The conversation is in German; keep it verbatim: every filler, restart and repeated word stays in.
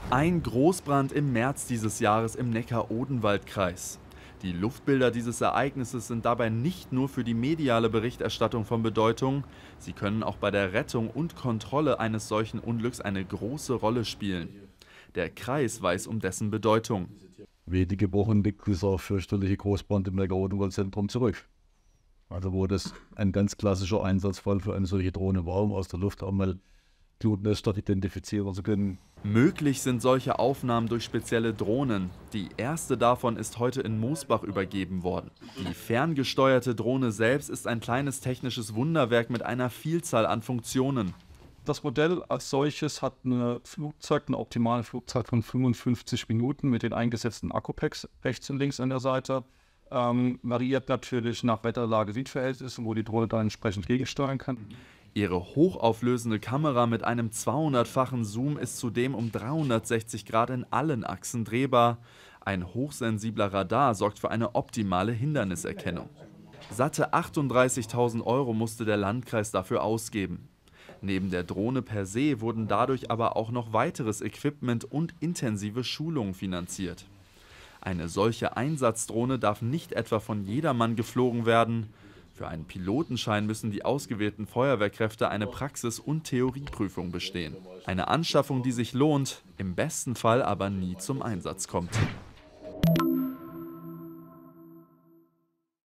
Ein Großbrand im März dieses Jahres im Neckar-Odenwald-Kreis. Die Luftbilder dieses Ereignisses sind dabei nicht nur für die mediale Berichterstattung von Bedeutung, sie können auch bei der Rettung und Kontrolle eines solchen Unglücks eine große Rolle spielen. Der Kreis weiß um dessen Bedeutung. Wenige Wochen liegt dieser fürchterliche Großbrand im Neckar-Odenwald-Zentrum zurück. Also wo das ein ganz klassischer Einsatzfall für eine solche Drohne war, um aus der Luft einmal Glutnester identifizieren zu können. Möglich sind solche Aufnahmen durch spezielle Drohnen. Die erste davon ist heute in Mosbach übergeben worden. Die ferngesteuerte Drohne selbst ist ein kleines technisches Wunderwerk mit einer Vielzahl an Funktionen. Das Modell als solches hat eine Flugzeit, eine optimale Flugzeit von fünfundfünfzig Minuten mit den eingesetzten Akkupacks rechts und links an der Seite. Ähm, variiert natürlich nach Wetterlage, Windverhältnissen, wo die Drohne dann entsprechend gegensteuern kann. Ihre hochauflösende Kamera mit einem zweihundertfachen Zoom ist zudem um dreihundertsechzig Grad in allen Achsen drehbar. Ein hochsensibler Radar sorgt für eine optimale Hinderniserkennung. Satte achtunddreißigtausend Euro musste der Landkreis dafür ausgeben. Neben der Drohne per se wurden dadurch aber auch noch weiteres Equipment und intensive Schulungen finanziert. Eine solche Einsatzdrohne darf nicht etwa von jedermann geflogen werden. Für einen Pilotenschein müssen die ausgewählten Feuerwehrkräfte eine Praxis- und Theorieprüfung bestehen. Eine Anschaffung, die sich lohnt, im besten Fall aber nie zum Einsatz kommt.